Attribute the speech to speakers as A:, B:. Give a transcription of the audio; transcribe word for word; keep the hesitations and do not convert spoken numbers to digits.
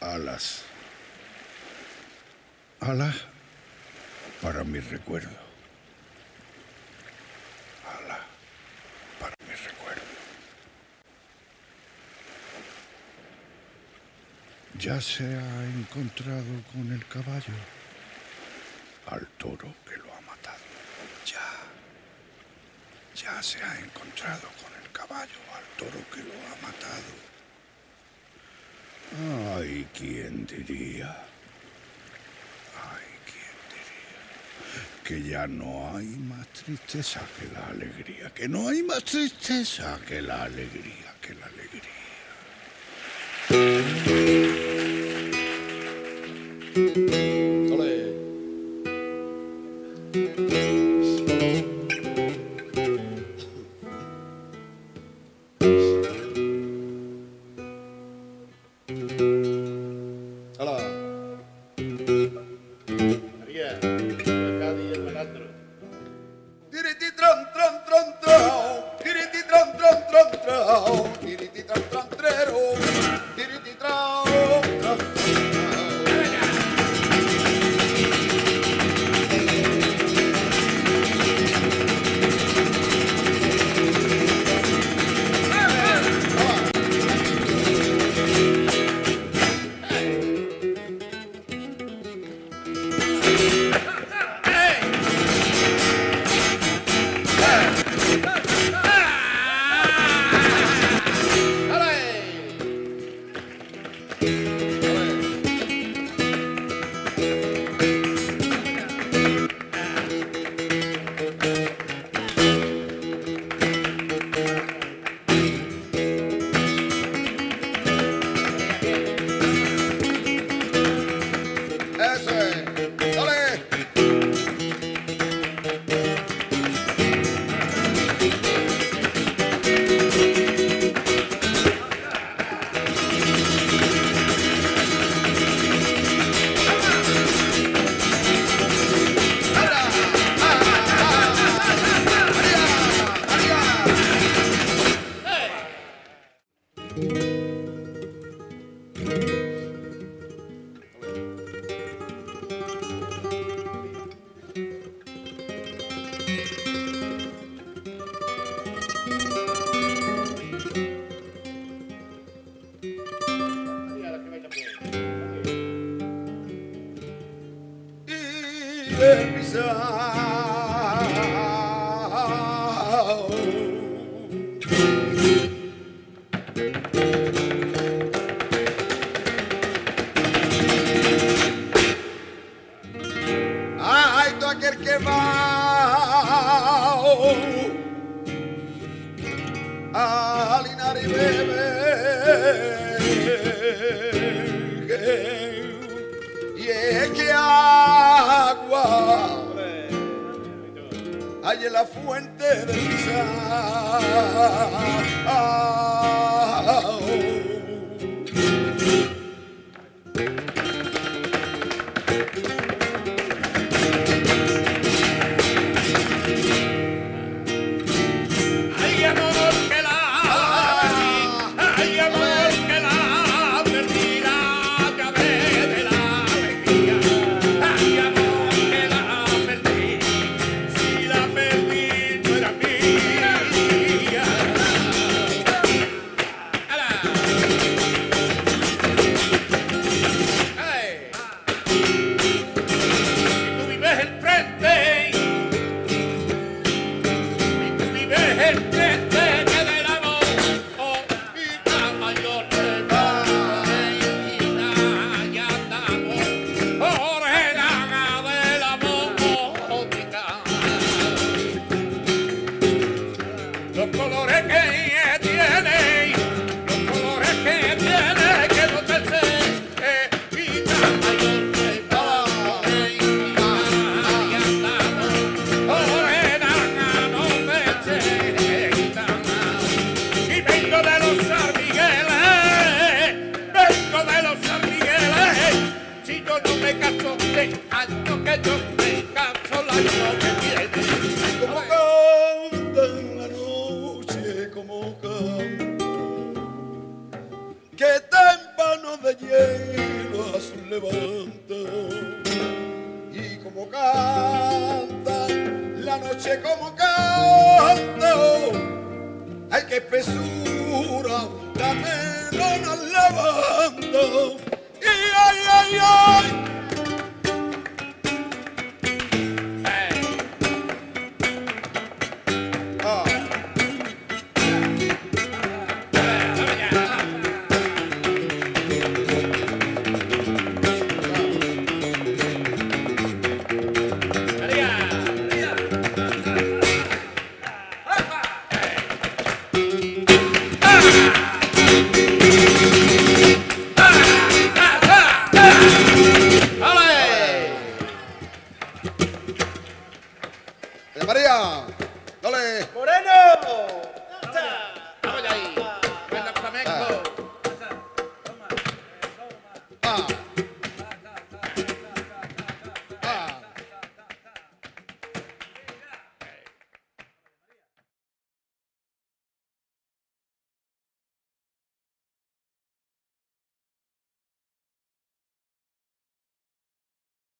A: Alas. Alas para mi recuerdo. Alas para mi recuerdo. Ya se ha encontrado con el caballo, al toro que lo ha matado. Ya. Ya se ha encontrado con el caballo, al toro que lo ha matado. Ay, ¿quién diría? Ay, ¿quién diría? Que ya no hay más tristeza que la alegría. Que no hay más tristeza que la alegría, que la alegría.
B: ¡Ole!
C: Ay, todo aquel que va a Linares y bebe, y es que agua hay en la fuente de Pisa. levanta y como canta la noche como canta, ay qué espesura la melona levanta y ay ay ay.
B: Ah!